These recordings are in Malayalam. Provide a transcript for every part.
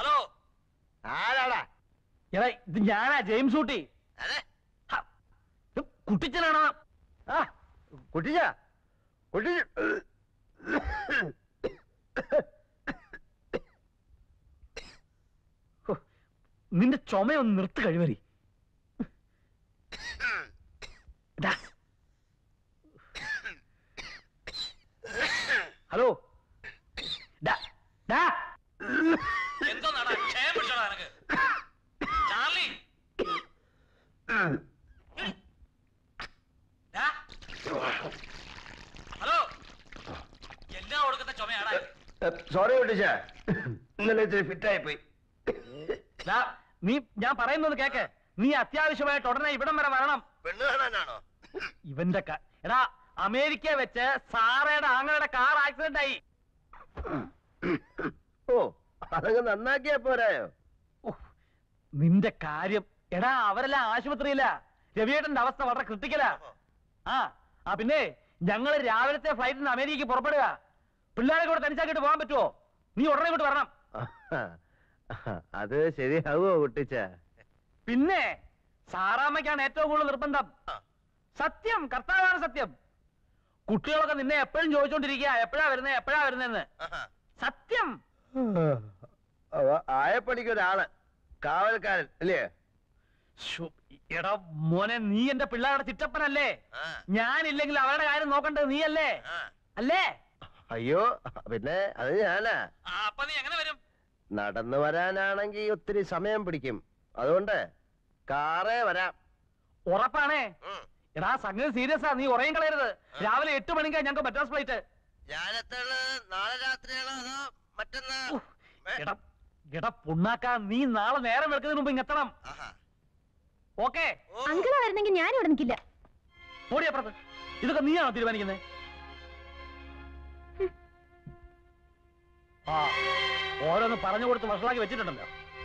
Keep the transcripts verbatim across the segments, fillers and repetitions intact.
ഹലോ ആരാടാ? എടാ ഇത് ഞാനാ ജെയിംസ് ഊട്ടി. കുട്ടിച്ചനാണോ? ആ കുട്ടിച്ച കുട്ടി നിന്റെ ചുമയൊന്ന് നിർത്ത് കഴിവരി. ഹലോ എന്തോ ചാർലി ഹലോ എല്ലാ കൊടുക്കുന്ന ചുമയാടാ. സോറി കുട്ടിച്ച, ഇന്നലെ ഇത്തിരി ഫിറ്റായി പോയി. നീ ഞാൻ പറയുന്നത് കേക്ക്. നീ അത്യാവശ്യമായിട്ട് ഉടനെ ഇവിടം വരെ വരണം. പെണ്ണ് കാണാനാണോ? ഇവന്റെ എടാ അമേരിക്ക വെച്ച് സാറയുടെ ആങ്ങളുടെ കാർ ആക്സിഡന്റ് ആയി. ഓ അതങ്ങ് നന്നാക്കിയാ പോരായോ? നിന്റെ കാര്യം എടാ അവരെല്ലാം ആശുപത്രിയില്ല. രവിയേട്ടന്റെ അവസ്ഥ വളരെ ക്രിട്ടിക്കലാ. ആ ആ പിന്നെ ഞങ്ങള് രാവിലത്തെ ഫ്ലൈറ്റിന് അമേരിക്കക്ക് പുറപ്പെടുക. പിള്ളേരെ കൂടെ തനിച്ചാക്കിട്ട് പോകാൻ പറ്റുമോ? നീ ഉടനെ ഇങ്ങോട്ട് വരണം. അത് ശരിയാവോ കുട്ടിച്ച? പിന്നെ സാറാമ്മയ്ക്കാണ് ഏറ്റവും കൂടുതൽ നിർബന്ധം. സത്യം, കർത്താവാണ് സത്യം. കുട്ടികളൊക്കെ നിന്നെ എപ്പോഴും ചോദിച്ചോണ്ടിരിക്കുക എപ്പോഴാ വരുന്നേ എപ്പോഴാ വരുന്നെന്ന്. സത്യം. ആയപ്പണിക്കൊരാള് കാവൽക്കാരൻ അല്ലേ? എടാ മോനെ, നീ എന്റെ പിള്ളേരുടെ ചിറ്റപ്പനല്ലേ? ഞാനില്ലെങ്കിൽ അവരുടെ കാര്യം നോക്കണ്ടത് നീയല്ലേ? അല്ലേ? അയ്യോ പിന്നെ അത് ഞാനാ. അപ്പൊ നീ എങ്ങനെ വരും? നടന്നു വരാനാണെങ്കിൽ ഒത്തിരി സമയം പിടിക്കും. അതുകൊണ്ട് കാറേ വരാം. ഉറപ്പാണേ? എടാ സംഗതി സീരിയസ് ആ, നീ ഉറയും കളയരുത്. രാവിലെ എട്ട് മണിക്കാ ഞങ്ങൾക്ക് മദ്രാസ് ഫ്ലൈറ്റ്. നാളെ രാത്രിയാണോ അതോ മറ്റന്നാ? എടാ പുണ്ണാക്കാ, നീ നാളെ നേരം വെളുക്കുന്നതിന് മുമ്പ് ഇങ്ങെത്തണം. ഓക്കെ? അങ്കിളാ വരുന്നെങ്കിൽ ഞാൻ ഇവിടെ നിൽക്കില്ല. ഓടിയപ്പുറത്ത്. ഇതൊക്കെ നീയാണോ തീരുമാനിക്കുന്നത്? ആ ഓരോന്ന് പറഞ്ഞു കൊടുത്ത് വഷളാക്കി വെച്ചിട്ടുണ്ടല്ലോ.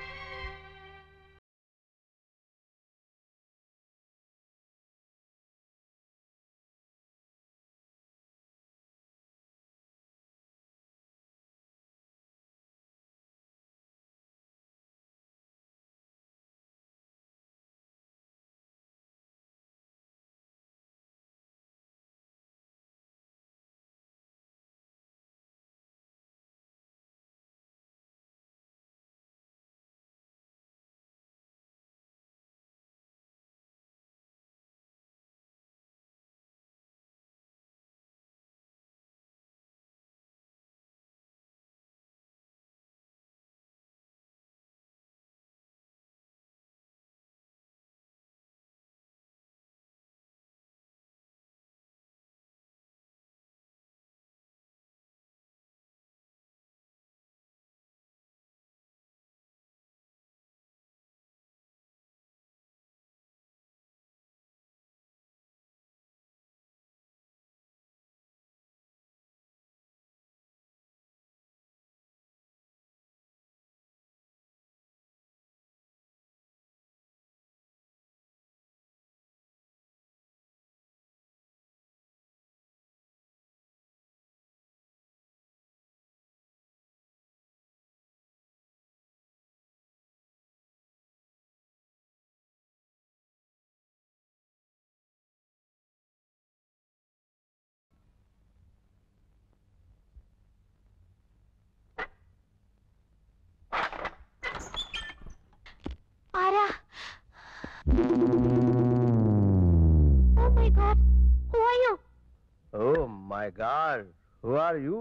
Oh my God, who are you? Oh my God, who are you?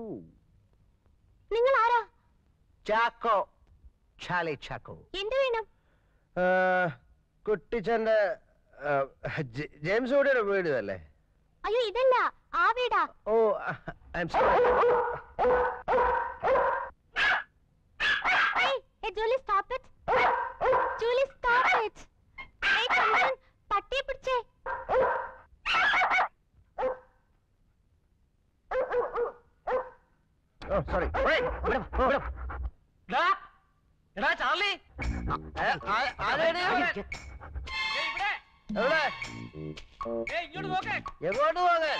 നിങ്ങൾ ആരാ? ചാക്കോ, ചാലി ചാക്കോ. എന്ത് വേണം? കുട്ടിച്ചന്റെ ജെയിംസ് ഊട്ടിയുടെ വീട് അല്ലേ? അയ്യോ ഇതല്ല, ആ വീടാ. Oh I am sorry. Hey, hey Julie, stop it. Julie, stop it. Hey, come on, പട്ടിയെ പിടിച്ചേ. Oh, sorry. എടാ ചാർലി, ഇങ്ങോട്ട് നോക്കേ. എങ്ങോട്ട് പോകാൻ?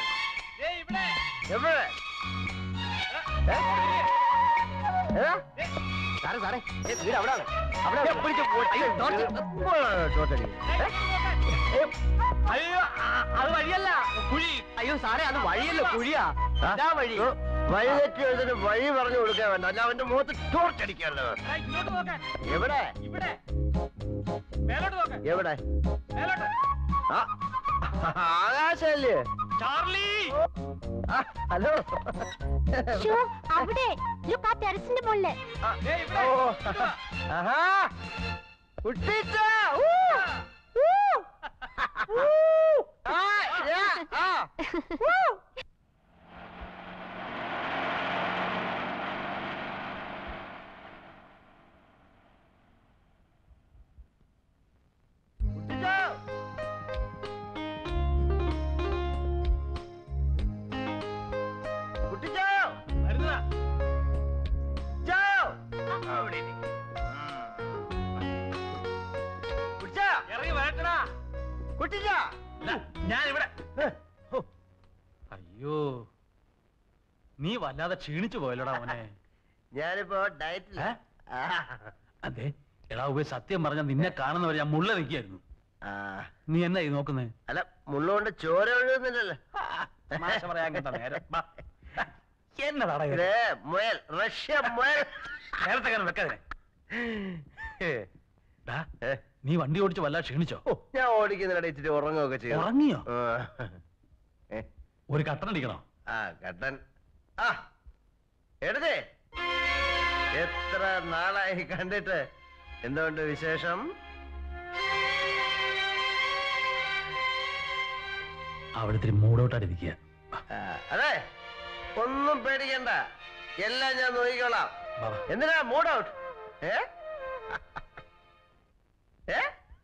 ഇവിടെ എവിടെ? സാറേ സാറേ ഏ, വീട് അവിടെ അവിടെ പിടിച്ച് പോ- അയ്യോ, ടോർച്ച്. ഇപ്പോഴാണോ ടോർച്ച് അടിക്കുന്നത്? ഏ? അയ്യോ ആ- അത് വഴിയല്ല കുഴി. അയ്യോ സാറേ അത് വഴിയല്ല കുഴിയാ. ആ? ഇതാ വഴി. ഓ, വഴി തെറ്റി എഴുതിന് വഴി പറഞ്ഞു കൊടുക്കാൻ വേണ്ട അല്ല അവന്റെ മുഖത്ത് ടോർച്ച് അടിക്കാമല്ലോ. എടാ, ഇങ്ങോട്ട് നോക്കാൻ. എവിടെ ഇവിടെ മേലോട്ട് നോക്കാൻ. എവിടെ മേലോട്ട്. ആ, ആകാശല്ലേ? ചാർലി. ആ, ഹലോ ഷോ അവിടെ ലുക്ക് ആ ടെറസിന്റെ മുകളില്. ദേ ഇവിടെ. ഓ, ഇങ്ങോട്ട് വാ. ആഹാ കുട്ടിച്ച ആ, യാ, ആ. കുട്ടിച്ചാ. കുട്ടിച്ചാ. വരുന്നതാ. ചാ. അവിടെ ഇരി. കുട്ടിച്ചാ. ഇറങ്ങി വരട്ടടാ. കുട്ടിച്ചാ. ഞാൻ ഇവിടെ. ഏ, ഹോ. അയ്യോ നീ വല്ലാതെ ക്ഷീണിച്ചു പോയല്ലോടാ മോനെ. ഞാനിപ്പോ ഡയറ്റില്ല. ഏ? അതെ എടാ ഉപ സത്യം പറഞ്ഞ നിന്നെ കാണുന്നവരെ ഞാൻ മുള്ള നിൽക്കായിരുന്നു. നീ എന്നാ ഈ നോക്കുന്നേ? അല്ല മുള്ളുകൊണ്ട് ചോര ഒഴുകുന്നില്ലല്ലോ. തമാശ പറയാൻ കേട്ട നേരം. വാ. എന്നതാടാ ഇത്? ഇത് മുയൽ റഷ്യ മുയൽ. നേരത്തെ കാരണം വെക്കാതെ. ഡാ, ഏ, നീ വണ്ടി ഓടിച്ച് വല്ലാതെ ക്ഷീണിച്ചോ? ഓ, ഞാൻ ഓടിക്കുന്നിട ഇച്ചിരി ഉറങ്ങുകയൊക്കെ ചെയ്യും. ഉറങ്ങിയോ? ആ. ഏ, ഒരു കട്ടൻ അടിക്കണോ? ആ കട്ടൻ. ആ എടുത്തേ. എത്ര നാളായി കണ്ടിട്ട്. എന്തുകൊണ്ട് വിശേഷം? അവിടെ ഇത്തിരി മൂടോട്ടായിട്ടിരിക്കുക. ആ, അതെ ഒന്നും പേടിക്കണ്ട എല്ലാം ഞാൻ നോക്കിക്കോളാം. എന്തിനാ മൂഡ് ഔട്ട്? ഏ ഏ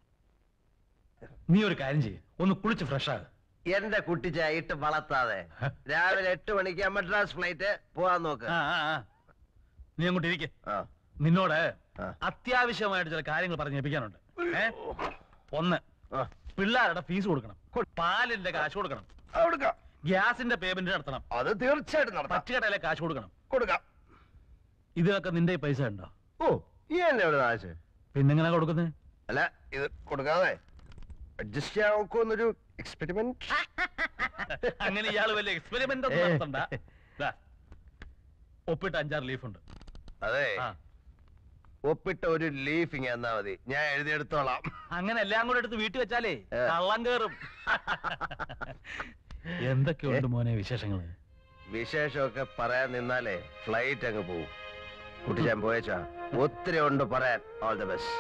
നീ ഒരു കാര്യം ചെയ്യ്, ഒന്ന് കുളിച്ച് ഫ്രഷ് ആകും. എന്റെ കുട്ടിച്ച ഇട്ട് വളർത്താതെ രാവിലെ എട്ട് മണിക്ക് മദ്രാസ് ഫ്ലൈറ്റ് പോവാൻ നോക്ക്. നീ അങ്ങോട്ട് ഇരിക്കെ. ആ, നിന്നോട് ആ. അത്യാവശ്യമായിട്ട് ചില കാര്യങ്ങൾ പറഞ്ഞേൽപ്പിക്കാനുണ്ട്. ഏ? ഒന്ന്, ആ. പിള്ളേരുടെ ഫീസ് കൊടുക്കണം, പാലിന്റെ കാശ് കൊടുക്കണം, കൊടുക്കാം. ഗ്യാസിന്റെ പേയ്മെന്റ് നടത്തണം, അത് തീർച്ചയായിട്ടും നടത്താം. പറ്റുകടയിലെ കാശ് കൊടുക്കണം. കൊടുക്കാം. ഇതിനൊക്കെ നിന്റെ പൈസ ഉണ്ടോ? ഓ ഈ എന്നെ എവിടെ ആശ്? പിന്നെങ്ങനെ കൊടുക്കുന്നത്? അല്ല ഇത് കൊടുക്കാതെ അഡ്ജസ്റ്റ് ചെയ്യാൻ നോക്കുന്നൊരു എക്സ്പെരിമെന്റ്. അങ്ങനെ ഇയാള് വലിയ എക്സ്പെരിമെന്റ് ഒന്നും നടത്തണ്ട. ദാ, ഒപ്പിട്ട് അഞ്ചാറ് ലീഫ് ഉണ്ട്. അതെ ആ. ഒപ്പിട്ട ഒരു ലീഫിങ് എന്നാ മതി, ഞാൻ എഴുതിയെടുത്തോളാം. അങ്ങനെ എല്ലാം കൂടെ എടുത്ത് വീട്ടിൽ വെച്ചാലേ ഏ. കള്ളം കേറും. എന്തൊക്കെയുണ്ട് മോനെ വിശേഷങ്ങള്? വിശേഷമൊക്കെ പറയാൻ നിന്നാലേ ഫ്ലൈറ്റ് അങ്ങ് പോവും. കുട്ടിച്ചാൻ പോയച്ചാ ഒത്തിരി ഉണ്ട് പറയാൻ. All the best.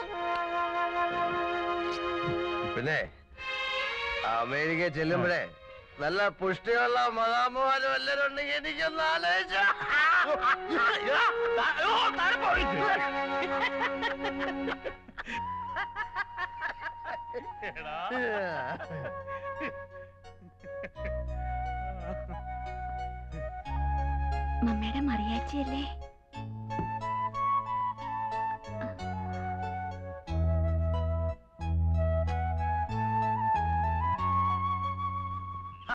പിന്നെ അമേരിക്ക ചെല്ലുമ്പോഴേ നല്ല പുഷ്ടിയുള്ള മതാമുമാരും എല്ലാരും ഉണ്ടെങ്കിൽ എനിക്കൊന്ന് ആലോചിച്ചാ. മമ്മയുടെ മറിയാച്ചിയല്ലേ?